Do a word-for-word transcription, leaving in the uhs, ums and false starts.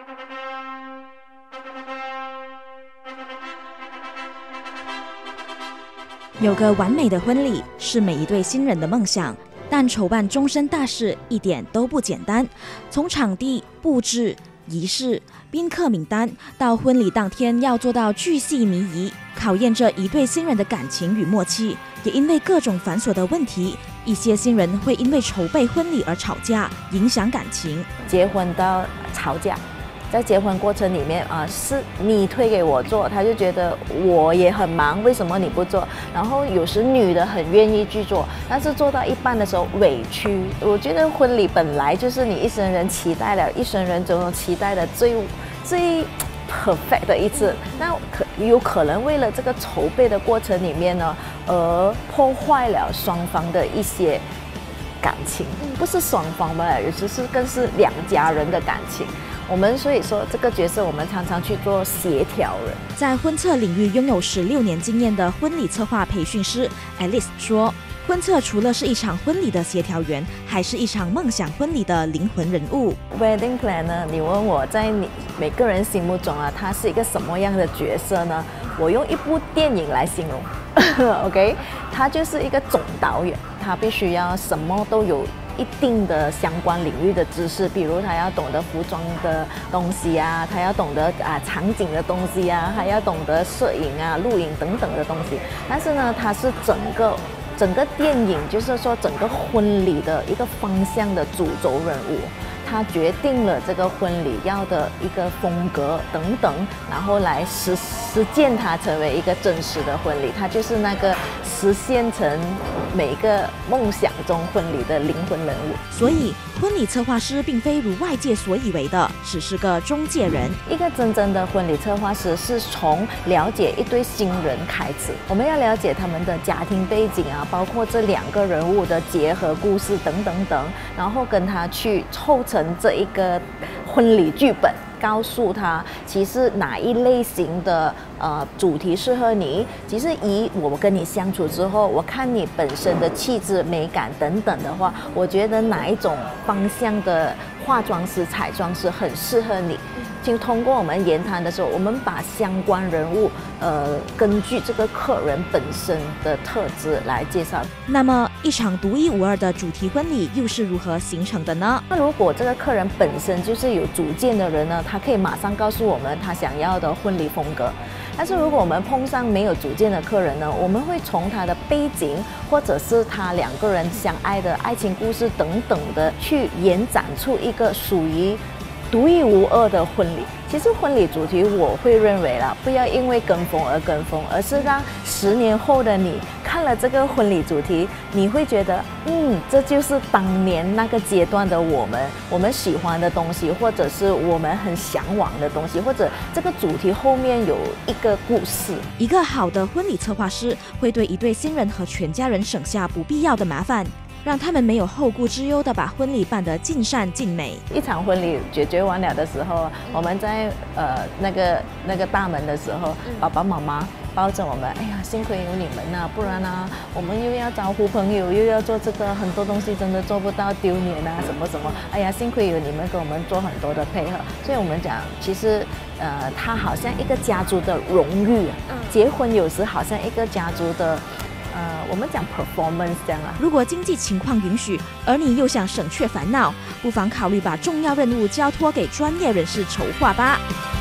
有个完美的婚礼是每一对新人的梦想，但筹办终身大事一点都不简单。从场地、布置、仪式、宾客名单到婚礼当天要做到巨细靡遗，考验着一对新人的感情与默契。也因为各种繁琐的问题，一些新人会因为筹备婚礼而吵架，影响感情。 结婚到吵架。在结婚过程里面啊、呃，是你推给我做，他就觉得我也很忙，为什么你不做？然后有时女的很愿意去做，但是做到一半的时候委屈。我觉得婚礼本来就是你一生人期待了，一生人中期待的最最 perfect 的一次，那可有可能为了这个筹备的过程里面呢，而破坏了双方的一些感情，不是双方吧，有时是更是两家人的感情。我们所以说这个角色，我们常常去做协调人。 在婚策领域拥有十六年经验的婚礼策划培训师 Alice 说，婚策除了是一场婚礼的协调员，还是一场梦想婚礼的灵魂人物。 Wedding plan 呢？你问我在你每个人心目中啊，他是一个什么样的角色呢？我用一部电影来形容，OK， 他就是一个总导演，他必须要什么都有。一定的相关领域的知识，比如他要懂得服装的东西啊，他要懂得啊场景的东西啊，还要懂得摄影啊、录影等等的东西。但是呢，他是整个整个电影，就是说整个婚礼的一个方向的主轴人物。他决定了这个婚礼要的一个风格等等，然后来实实践它成为一个真实的婚礼。他就是那个实现成每个梦想中婚礼的灵魂人物。 所以，婚礼策划师并非如外界所以为的，只是个中介人。 一个真正的婚礼策划师是从了解一对新人开始，我们要了解他们的家庭背景啊，包括这两个人物的结合故事等等等，然后跟他去凑成这一个婚礼剧本，告诉他其实哪一类型的呃主题适合你。其实以我跟你相处之后，我看你本身的气质、美感等等的话，我觉得哪一种方向的化妆师、彩妆师很适合你。就通过我们言谈的时候，我们把相关人物呃根据这个客人本身的特质来介绍。 那么一场独一无二的主题婚礼又是如何形成的呢？ 那如果这个客人本身就是有主见的人呢，他可以马上告诉我们他想要的婚礼风格。但是如果我们碰上没有主见的客人呢，我们会从他的背景或者是他两个人相爱的爱情故事等等的去延展出一个属于独一无二的婚礼。其实婚礼主题我会认为啦，不要因为跟风而跟风，而是让十年后的你看了这个婚礼主题，你会觉得嗯，这就是当年那个阶段的我们，我们喜欢的东西，或者是我们很向往的东西，或者这个主题后面有一个故事。 一个好的婚礼策划师会对一对新人和全家人省下不必要的麻烦，让他们没有后顾之忧地把婚礼办得尽善尽美。 一场婚礼解决完了的时候，我们在呃那个那个大门的时候，爸爸妈妈抱着我们，哎呀，幸亏有你们呐、啊，不然啊，我们又要招呼朋友，又要做这个，很多东西真的做不到，丢脸啊，什么什么。哎呀，幸亏有你们跟我们做很多的配合，所以我们讲，其实呃，它好像一个家族的荣誉，结婚有时好像一个家族的。呃，我们讲 performance 这样啊。 如果经济情况允许，而你又想省却烦恼，不妨考虑把重要任务交托给专业人士筹划吧。